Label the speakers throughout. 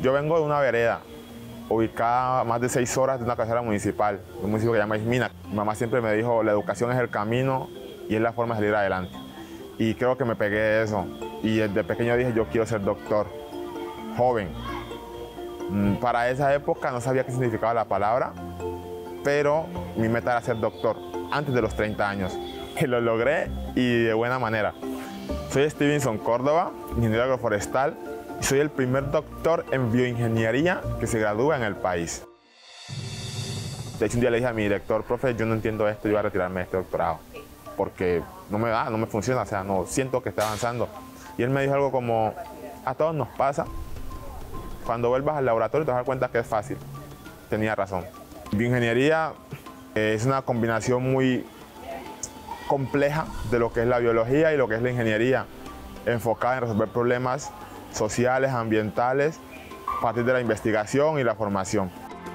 Speaker 1: Yo vengo de una vereda ubicada a más de 6 horas de una cabecera municipal, un municipio que se llama Ismina. Mi mamá siempre me dijo, la educación es el camino y es la forma de salir adelante. Y creo que me pegué de eso. Y desde pequeño dije, yo quiero ser doctor, joven. Para esa época no sabía qué significaba la palabra, pero mi meta era ser doctor antes de los 30 años. Y lo logré y de buena manera. Soy Stevenson Córdoba, ingeniero agroforestal, y soy el primer doctor en bioingeniería que se gradúa en el país. De hecho, un día le dije a mi director, profe, yo no entiendo esto, yo voy a retirarme de este doctorado, porque no me da, no me funciona, o sea, no siento que esté avanzando. Y él me dijo algo como, a todos nos pasa, cuando vuelvas al laboratorio te vas a dar cuenta que es fácil. Tenía razón. Bioingeniería es una combinación muy compleja de lo que es la biología y lo que es la ingeniería, enfocada en resolver problemas sociales, ambientales, a partir de la investigación y la formación.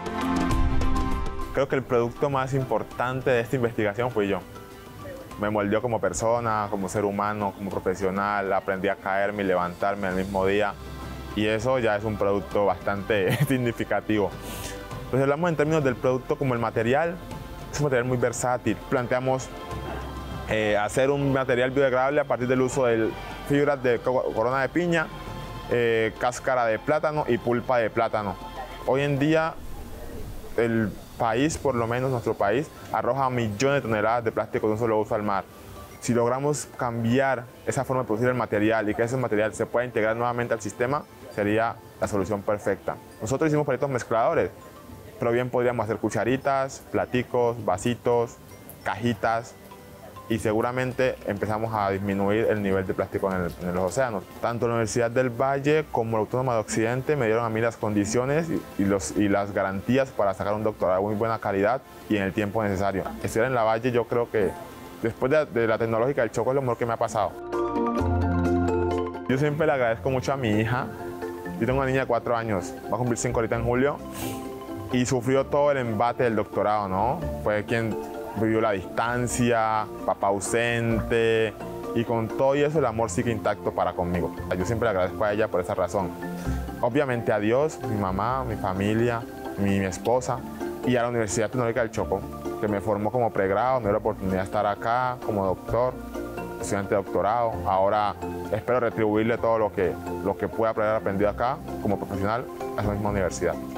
Speaker 1: Creo que el producto más importante de esta investigación fui yo. Me moldeó como persona, como ser humano, como profesional, aprendí a caerme y levantarme el mismo día, y eso ya es un producto bastante significativo. Entonces hablamos en términos del producto como el material, es un material muy versátil. Planteamos hacer un material biodegradable a partir del uso de fibras de corona de piña, cáscara de plátano y pulpa de plátano. Hoy en día el país, por lo menos nuestro país, arroja millones de toneladas de plástico de un solo uso al mar. Si logramos cambiar esa forma de producir el material y que ese material se pueda integrar nuevamente al sistema, sería la solución perfecta. Nosotros hicimos proyectos mezcladores, pero bien podríamos hacer cucharitas, platicos, vasitos, cajitas, y seguramente empezamos a disminuir el nivel de plástico en los océanos. Tanto la Universidad del Valle como la Autónoma de Occidente me dieron a mí las condiciones y las garantías para sacar un doctorado de muy buena calidad y en el tiempo necesario. Estudiar en la Valle, yo creo que después de la Tecnológica del Chocó es lo mejor que me ha pasado. Yo siempre le agradezco mucho a mi hija. Yo tengo una niña de 4 años, va a cumplir 5 ahorita en julio, y sufrió todo el embate del doctorado, ¿no? Fue quien vivió la distancia, papá ausente, y con todo eso el amor sigue intacto para conmigo. Yo siempre le agradezco a ella por esa razón. Obviamente a Dios, mi mamá, mi familia, mi esposa, y a la Universidad Tecnológica del Chocó, que me formó como pregrado, me dio la oportunidad de estar acá como doctor, estudiante de doctorado. Ahora espero retribuirle todo lo que pueda haber aprendido acá como profesional a esa misma universidad.